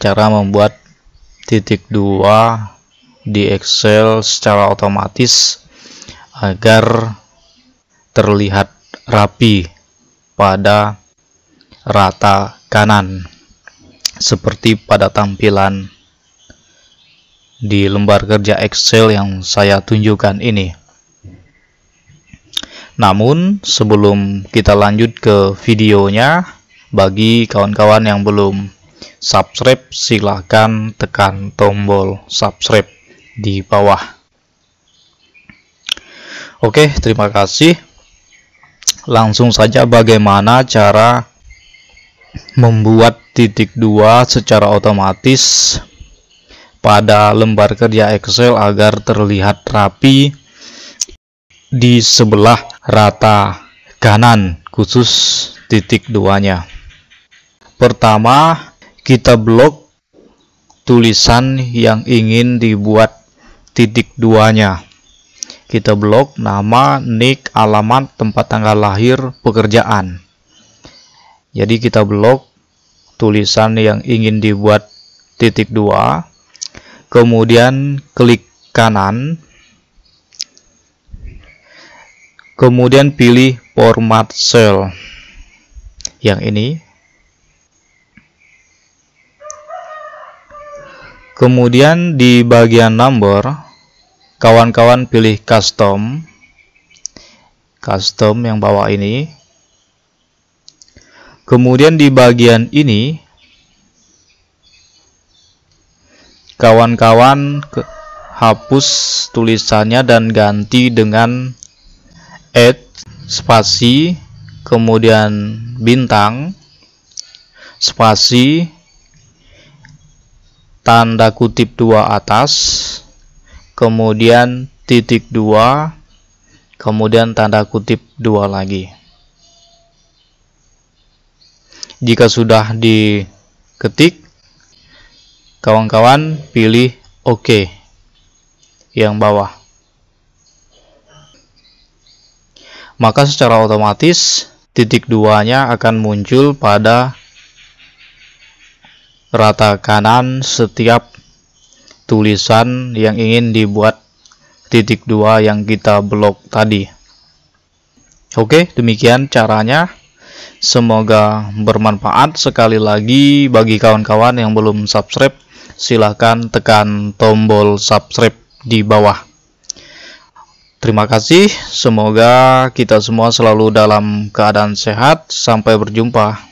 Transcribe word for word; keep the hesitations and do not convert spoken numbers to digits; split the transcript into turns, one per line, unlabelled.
cara membuat titik dua di Excel secara otomatis agar terlihat rapi pada rata kanan seperti pada tampilan di lembar kerja Excel yang saya tunjukkan ini. Namun sebelum kita lanjut ke videonya, bagi kawan-kawan yang belum subscribe, silahkan tekan tombol subscribe di bawah. Oke, terima kasih. Langsung saja bagaimana cara membuat titik dua secara otomatis pada lembar kerja Excel agar terlihat rapi di sebelah rata kanan, khusus titik duanya. Pertama, kita blok tulisan yang ingin dibuat titik duanya. Kita blok nama, nik, alamat, tempat tanggal lahir, pekerjaan. Jadi kita blok tulisan yang ingin dibuat titik dua. Kemudian klik kanan, kemudian pilih format cell yang ini, kemudian di bagian number kawan-kawan pilih custom, custom yang bawah ini, kemudian di bagian ini kawan-kawan hapus tulisannya dan ganti dengan add spasi, kemudian bintang, spasi, tanda kutip dua atas, kemudian titik dua, kemudian tanda kutip dua lagi. Jika sudah diketik, kawan-kawan pilih OK yang bawah. Maka secara otomatis titik duanya akan muncul pada rata kanan setiap tulisan yang ingin dibuat titik dua yang kita blok tadi. Oke, demikian caranya. Semoga bermanfaat. Sekali lagi, bagi kawan-kawan yang belum subscribe, silahkan tekan tombol subscribe di bawah. Terima kasih. Semoga kita semua selalu dalam keadaan sehat. Sampai berjumpa.